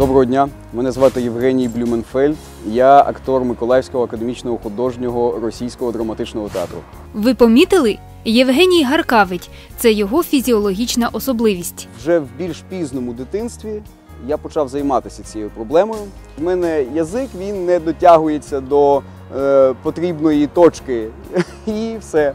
Доброго дня, мене звати Євгеній Блюменфельд, я актор Миколаївського академічного художнього російського драматичного театру. Ви помітили? Євгеній гаркавить – це його фізіологічна особливість. Вже в більш пізному дитинстві я почав займатися цією проблемою. У мене язик, він не дотягується до потрібної точки і все.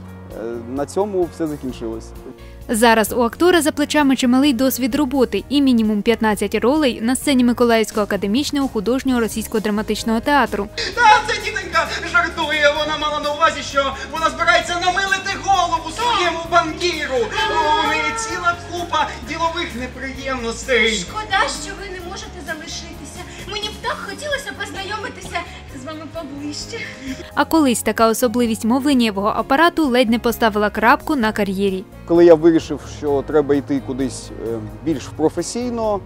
На цьому все закінчилось. Зараз у актора за плечами чималий досвід роботи і мінімум 15 ролей на сцені Миколаївського академічного художнього російського драматичного театру. Та це тітонька жартує, вона мала на увазі, що вона збирається намилити голову своєму банкіру. У неї ціла купа ділових неприємностей. Шкода, що ви не можете залишитися. Мені б так хотілося познайомитися з вами поближче. А колись така особливість мовленнєвого апарату ледь не поставила крапку на кар'єрі. Коли я вирішив, що треба йти кудись більш професійно,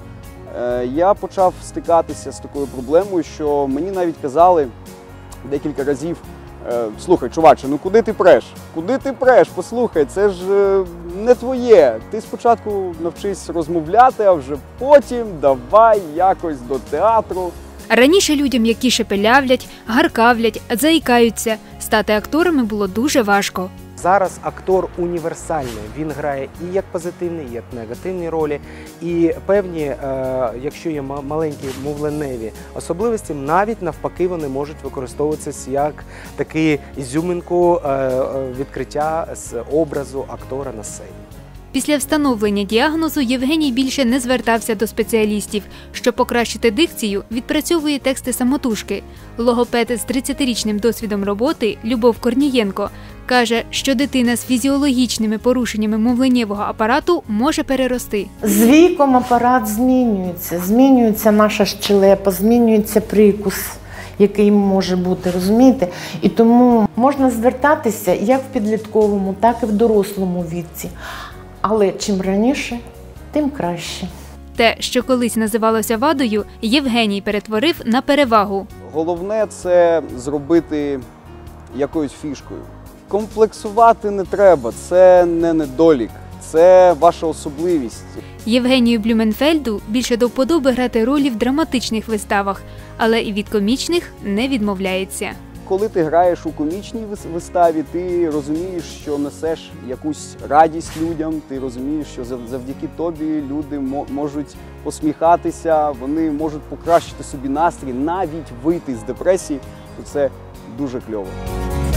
я почав стикатися з такою проблемою, що мені навіть казали декілька разів: слухай, чуваче, ну куди ти преш? Куди ти преш? Послухай, це ж не твоє. Ти спочатку навчись розмовляти, а вже потім давай якось до театру. Раніше людям, які шепелявлять, гаркавлять, заїкаються, стати акторами було дуже важко. Зараз актор універсальний, він грає і як позитивні, і як негативні ролі. І певні, якщо є маленькі мовленеві особливості, навіть навпаки вони можуть використовуватися як таку ізюминку відкриття з образу актора на сцені. Після встановлення діагнозу Євгеній більше не звертався до спеціалістів. Щоб покращити дикцію, відпрацьовує тексти самотужки. Логопед з 30-річним досвідом роботи Любов Корнієнко каже, що дитина з фізіологічними порушеннями мовленнєвого апарату може перерости. З віком апарат змінюється наша щелепа, змінюється прикус, який може бути, розумієте? І тому можна звертатися як в підлітковому, так і в дорослому віці. Але чим раніше, тим краще. Те, що колись називалося вадою, Євгеній перетворив на перевагу. Головне – це зробити якоюсь фішкою. Комплексувати не треба, це не недолік, це ваша особливість. Євгенію Блюменфельду більше до вподоби грати ролі в драматичних виставах, але і від комічних не відмовляється. Коли ти граєш у комічній виставі, ти розумієш, що несеш якусь радість людям, ти розумієш, що завдяки тобі люди можуть посміхатися, вони можуть покращити собі настрій, навіть вийти з депресії, то це дуже кльово.